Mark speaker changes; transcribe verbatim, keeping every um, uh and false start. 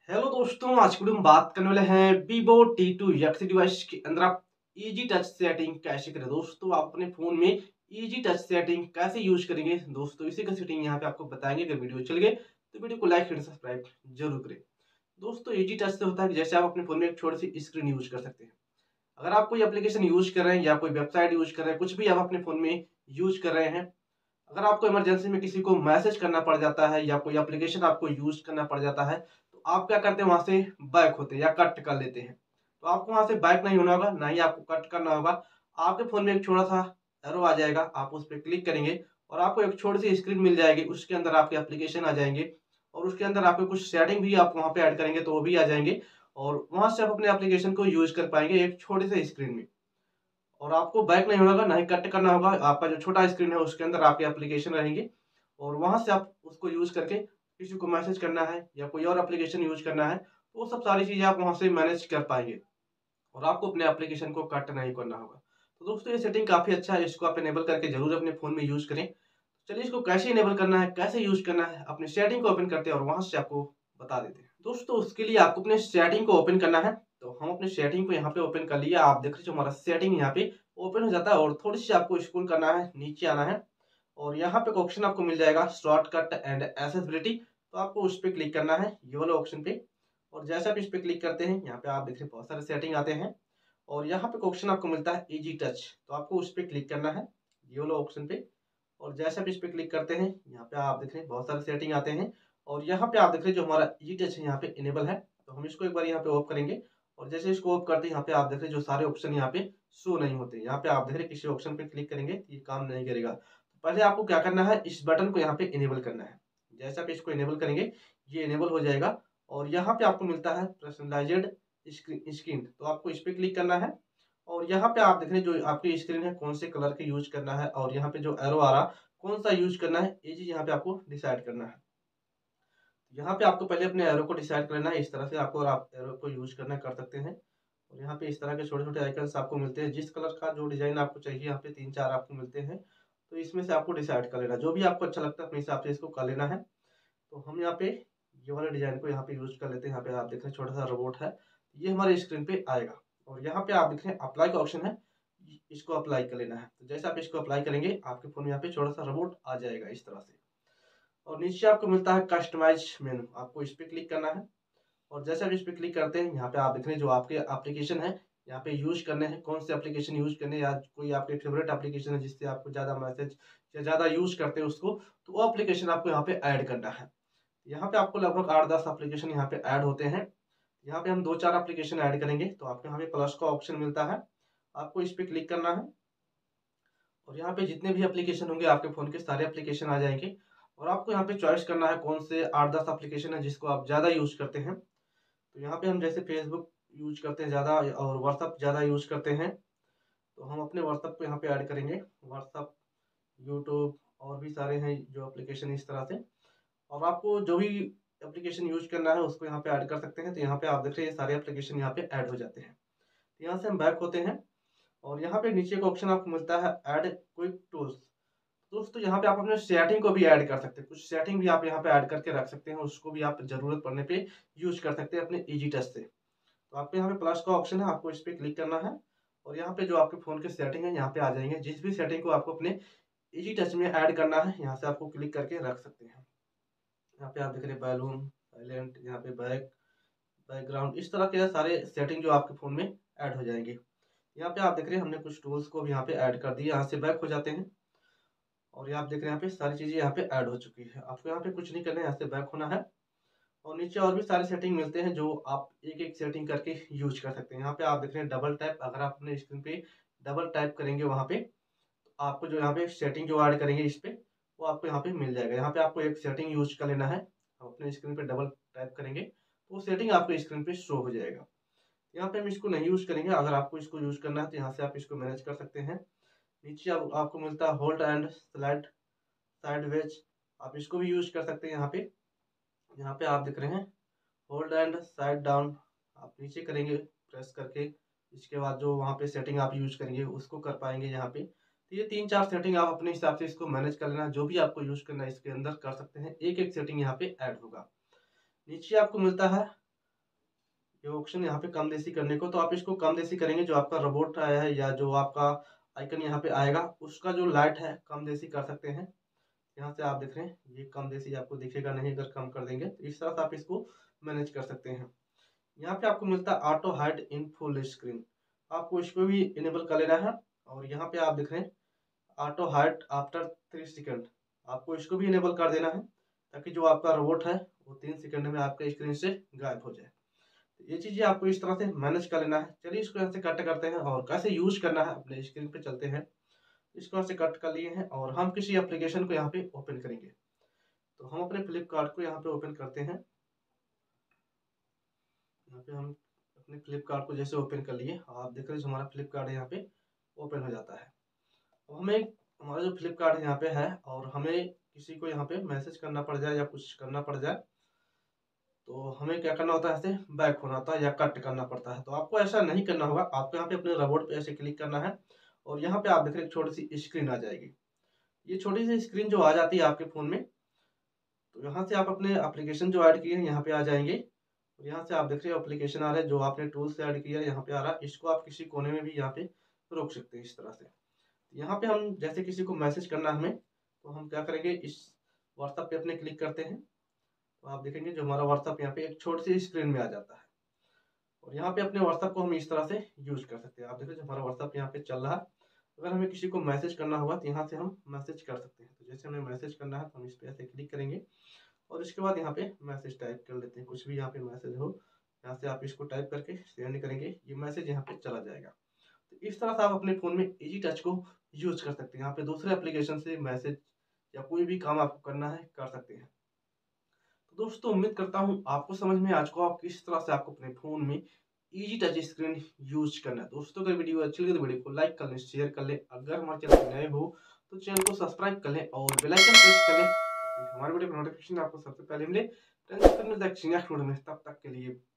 Speaker 1: Hello दोस्तों, आज की वीडियो में बात करने वाले हैं Vivo T two X device के अंदर आप इजी टच सेटिंग कैसे करें। दोस्तों, आप अपने फोन में इजी टच सेटिंग कैसे यूज करेंगे दोस्तों, इसी का सेटिंग यहाँ पे आपको बताएंगे। अगर वीडियो चल गए तो वीडियो को लाइक एंड सब्सक्राइब जरूर करें। दोस्तों, इजी टच से होता है कि जैसे आप अपने फोन में एक छोटी सी स्क्रीन यूज कर सकते हैं। अगर आप कोई एप्लीकेशन यूज कर रहे हैं या कोई वेबसाइट यूज कर रहे हैं, कुछ भी आप अपने फोन में यूज कर रहे हैं, अगर आपको इमरजेंसी में किसी को मैसेज करना पड़ जाता है या कोई एप्लीकेशन आपको यूज करना पड़ जाता है, तो आप क्या करते हैं, वहां से बैक होते हैं या कट कर लेते हैं। तो आपको वहां से बैक नहीं होना होगा, ना ही आपको कट करना होगा। आपके फोन में एक छोटा सा एरो आ जाएगा, आप उस पर क्लिक करेंगे और आपको एक छोटी सी स्क्रीन मिल जाएगी। उसके अंदर आपके एप्लीकेशन आ जाएंगे और उसके अंदर आपके कुछ सेटिंग भी आप वहां पे ऐड करेंगे तो वो भी आ जाएंगे और वहां से आप अपने एप्लीकेशन को यूज कर पाएंगे एक छोटे से स्क्रीन में। और आपको बैक नहीं होना होगा, ना ही कट करना होगा। आपका जो छोटा स्क्रीन है उसके अंदर आपके एप्लीकेशन रहेंगे और वहां से आप उसको यूज करके किसी को मैसेज करना है या कोई और एप्लीकेशन यूज करना है, तो वो सब सारी चीजें आप वहां से मैनेज कर पाएंगे और आपको अपने एप्लीकेशन को कट नहीं करना होगा। तो दोस्तों, ये सेटिंग काफी अच्छा है, इसको आप इनेबल करके जरूर अपने फोन में यूज करें। चलिए, इसको कैसे इनेबल करना है, कैसे यूज करना है, अपनी सेटिंग को ओपन करते हैं और वहां से आपको बता देते हैं। दोस्तों, उसके लिए आपको अपने सेटिंग को ओपन करना है। तो हम अपने सेटिंग को यहाँ पे ओपन कर लिया। आप देख रहे हो हमारा सेटिंग यहाँ पे ओपन हो जाता है और थोड़ी सी आपको स्क्रॉल करना है, नीचे आना है और यहाँ पे एक ऑप्शन आपको मिल जाएगा शॉर्टकट एंड एक्सेसिबिलिटी। तो आपको उस पर क्लिक करना है, ये वाला ऑप्शन पे। और जैसे आप इस पे क्लिक करते हैं, यहाँ पे आप देख रहे हैं बहुत सारे सेटिंग आते हैं और यहाँ पे एक ऑप्शन आपको मिलता है इजी टच। तो आपको उस पर क्लिक करना है, ये वाला ऑप्शन पे। और जैसे आप इस पे क्लिक करते हैं, यहाँ पे आप देख रहे हैं बहुत सारे सेटिंग आते हैं और यहाँ पे आप देख रहे हैं जो हमारा ई टच है यहाँ पे इनेबल है। तो हम इसको एक बार यहाँ पे ऑफ करेंगे और जैसे इसको ऑफ करते हैं, यहाँ पे आप देख रहे हैं जो सारे ऑप्शन यहाँ पे शो नहीं होते। यहाँ पे आप देख रहे हैं किसी ऑप्शन पे क्लिक करेंगे तो ये काम नहीं करेगा। तो पहले आपको क्या करना है, इस बटन को यहाँ पे इनेबल करना है। जैसे आप इसको इनेबल करेंगे, ये इनेबल हो जाएगा और यहाँ पे आपको मिलता है पर्सनलाइज्ड स्क्रीन। तो आपको इस पे क्लिक करना है और यहाँ पे आप देख रहे हैं जो आपकी स्क्रीन है कौन से कलर के यूज करना है और यहाँ पे जो एरो आ रहा कौन सा यूज करना है, ये चीज यहाँ पे आपको डिसाइड करना है। यहाँ पे आपको पहले अपने एरो को डिसाइड करना है, इस तरह से आपको, और आप एरो को यूज करना कर सकते हैं। और यहाँ पे इस तरह के छोटे छोटे आइकन्स आपको मिलते हैं, जिस कलर का जो डिजाइन आपको चाहिए यहाँ पे तीन चार आपको मिलते हैं। तो इसमें से आपको डिसाइड कर लेना, जो भी आपको अच्छा लगता है अपने हिसाब से इसको कर लेना है। तो हम यहाँ पे ये वाले डिजाइन को यहाँ पे यूज कर लेते हैं। यहाँ पे आप देख रहे हैं छोटा सा रोबोट है, ये हमारे स्क्रीन पे आएगा और यहाँ पे आप देख रहे हैं अप्लाई का ऑप्शन है, इसको अप्लाई कर लेना है। तो जैसे आप इसको अप्लाई करेंगे, आपके फोन में यहाँ पे छोटा सा रोबोट आ जाएगा इस तरह से। और नीचे आपको मिलता है कस्टमाइज मेनू, आपको इस पे क्लिक करना है और जैसे आप इस पे क्लिक करते हैं, यहाँ पे आप देख रहे हैं जो आपके एप्लीकेशन है यहाँ पे यूज करने हैं, कौन से एप्लीकेशन यूज करने हैं या कोई आपके फेवरेट एप्लीकेशन है जिससे आपको ज्यादा मैसेज या ज्यादा यूज करते हैं उसको, तो वो एप्लीकेशन आपको यहाँ पे ऐड करना है। यहाँ पे आपको लगभग आठ दस एप्लीकेशन यहाँ पे ऐड होते हैं। यहाँ पे हम दो चार एप्लीकेशन ऐड करेंगे तो आपको यहाँ पे प्लस का ऑप्शन मिलता है, आपको इस पे क्लिक करना है और यहाँ पे जितने भी एप्लीकेशन होंगे आपके फोन के सारे एप्लीकेशन आ जाएंगे और आपको यहाँ पे चॉइस करना है कौन से आठ दस एप्लीकेशन है जिसको आप ज़्यादा यूज करते हैं। तो यहाँ पे हम जैसे फेसबुक यूज करते हैं ज़्यादा और व्हाट्सअप ज़्यादा यूज करते हैं, तो हम अपने व्हाट्सअप को यहाँ पे ऐड करेंगे। व्हाट्सअप, यूट्यूब और भी सारे हैं जो एप्लीकेशन इस तरह से। और आपको जो भी एप्लीकेशन यूज करना है उसको यहाँ पे ऐड कर सकते हैं। तो यहाँ पे आप देख रहे हैं ये सारे एप्लीकेशन यहाँ पे ऐड हो जाते हैं। तो यहाँ से हम बैक होते हैं और यहाँ पे नीचे का ऑप्शन आपको मिलता है ऐड क्विक टूल्स। दोस्तों, यहाँ पे आप अपने सेटिंग को भी ऐड कर सकते हैं, कुछ सेटिंग भी आप यहाँ पे ऐड करके रख सकते हैं, उसको भी आप जरूरत पड़ने पे यूज कर सकते हैं अपने इजी टच से। तो आपको यहाँ पे प्लस का ऑप्शन है, आपको इस पे क्लिक करना है और यहाँ पे जो आपके फोन के सेटिंग है यहाँ पे आ जाएंगे। जिस भी सेटिंग को आपको अपने इजी टच में ऐड करना है, यहाँ से आपको क्लिक करके रख सकते हैं। यहाँ पे आप देख रहे हैं बैलून, साइलेंट, यहाँ पे बैक, बैकग्राउंड, इस तरह के सारे सेटिंग जो आपके फ़ोन में ऐड हो जाएंगे। यहाँ पे आप देख रहे हैं हमने कुछ टूल्स को भी यहाँ पे ऐड कर दिया। यहाँ से बैक हो जाते हैं और ये आप देख रहे हैं यहाँ पे सारी चीज़ें यहाँ पे ऐड हो चुकी है। आपको यहाँ पे कुछ नहीं करना है, यहाँ से बैक होना है और नीचे और भी सारे सेटिंग मिलते हैं जो आप एक एक सेटिंग करके यूज कर सकते हैं। यहाँ पे आप देख रहे हैं डबल टैप, अगर आप अपने स्क्रीन पे डबल टैप करेंगे वहाँ पे, तो आपको जो यहाँ पे सेटिंग जो ऐड करेंगे इस पे, वो आपको यहाँ पे मिल जाएगा। यहाँ पे आपको एक सेटिंग यूज कर लेना है, आप अपने स्क्रीन पे डबल टैप करेंगे तो वो सेटिंग आपको स्क्रीन पे शो हो जाएगा। यहाँ पे हम इसको नहीं यूज करेंगे, अगर आपको इसको यूज करना है तो यहाँ से आप इसको मैनेज कर सकते हैं। नीचे आप, आपको मिलता है होल्ड एंड स्लाइड साइडवेज, आप इसको भी यूज कर सकते हैं। यहाँ पे यहाँ पे आप देख रहे हैं होल्ड एंड साइड डाउन, आप नीचे करेंगे प्रेस करके, इसके बाद जो वहाँ पे सेटिंग आप यूज करेंगे उसको कर पाएंगे यहाँ पे। तो ये तीन चार सेटिंग आप अपने हिसाब से इसको मैनेज कर लेना, जो भी आपको यूज करना है इसके अंदर कर सकते हैं, एक एक सेटिंग यहाँ पे ऐड होगा। नीचे आपको मिलता है ये ऑप्शन यहाँ पे कम देसी करने को, तो आप इसको कम देसी करेंगे, जो आपका रोबोट आया है या जो आपका आइकन यहाँ पे आएगा उसका जो लाइट है कम देसी कर सकते हैं। यहाँ से आप देख रहे हैं ये कम देसी आपको दिखेगा नहीं, अगर कम कर देंगे तो इस तरह से आप इसको मैनेज कर सकते हैं। यहाँ पे आपको मिलता है auto hide in full screen, आपको इसको भी इनेबल कर लेना है। और यहाँ पे आप देख रहे हैं auto hide after three second, आपको इसको भी इनेबल कर देना है ताकि जो आपका रोबोट है वो तीन सेकंड में आपके स्क्रीन से गायब हो जाए। तो ये चीजें आपको इस तरह से मैनेज कर लेना है। चलिए इसको यहाँ से कट करते हैं और कैसे यूज करना है अपने स्क्रीन पे चलते हैं। इसको यहाँ से कट कर लिए हैं और हम किसी एप्लीकेशन को यहाँ पे ओपन करेंगे। तो हम अपने फ्लिपकार्ट को यहाँ पे ओपन करते हैं। यहाँ पे हम अपने फ्लिपकार्ट को जैसे ओपन कर लिए, आप देख रहे हैं हमारा फ्लिपकार्ट यहाँ पे ओपन हो जाता है। अब हमें हमारा जो फ्लिपकार्ट यहाँ पे है और हमें किसी को यहाँ पे मैसेज करना पड़ जाए या कुछ करना पड़ जाए तो हमें क्या करना होता है, ऐसे बैक होना होता है या कट करना पड़ता है। तो आपको ऐसा नहीं करना होगा, आपको यहाँ पे अपने रोबोट पे ऐसे क्लिक करना है और यहाँ पे आप देख रहे हैं छोटी सी स्क्रीन आ जाएगी। ये छोटी सी स्क्रीन जो आ जाती है आपके फ़ोन में, तो यहाँ से आप अपने एप्लीकेशन जो ऐड किए हैं यहाँ पे आ जाएंगे और यहाँ से आप देख रहे हो एप्लीकेशन आ रहा है जो आपने टूल से ऐड किया है यहाँ पे आ रहा है। इसको आप किसी कोने में भी यहाँ पे रोक सकते हैं इस तरह से। यहाँ पे हम जैसे किसी को मैसेज करना है हमें, तो हम क्या करेंगे, इस व्हाट्सएप पे अपने क्लिक करते हैं तो आप देखेंगे जो हमारा व्हाट्सएप यहाँ पे एक छोटी सी स्क्रीन में आ जाता है और यहाँ पे अपने व्हाट्सएप को हम इस तरह से यूज कर सकते हैं। आप देखिए हमारा व्हाट्सएप यहाँ पे चल रहा है। अगर हमें किसी को मैसेज करना होगा तो यहाँ से हम मैसेज कर सकते हैं। तो जैसे हमें मैसेज करना है तो हम इस पर ऐसे क्लिक करेंगे और इसके बाद यहाँ पे मैसेज टाइप कर लेते हैं, कुछ भी यहाँ पे मैसेज हो, यहाँ से आप इसको टाइप करके सेंड करेंगे, ये मैसेज यहाँ पे चला जाएगा। तो इस तरह से आप अपने फ़ोन में इजी टच को यूज कर सकते हैं। यहाँ पे दूसरे एप्लीकेशन से मैसेज या कोई भी काम आपको करना है कर सकते हैं। तो दोस्तों उम्मीद करता हूँ आपको समझ में आ चुका हो आप किस तरह से आपको अपने फ़ोन में इजी टच स्क्रीन यूज करना है। दोस्तों अगर वीडियो अच्छी लगे तो वीडियो को लाइक कर लें, शेयर कर लें। अगर हमारे चैनल पर नए हो तो चैनल को सब्सक्राइब कर लें और बेल आइकन प्रेस कर लें, हमारे वीडियो का नोटिफिकेशन आपको सबसे पहले मिले। नेक्स्ट वीडियो में, तब तक के लिए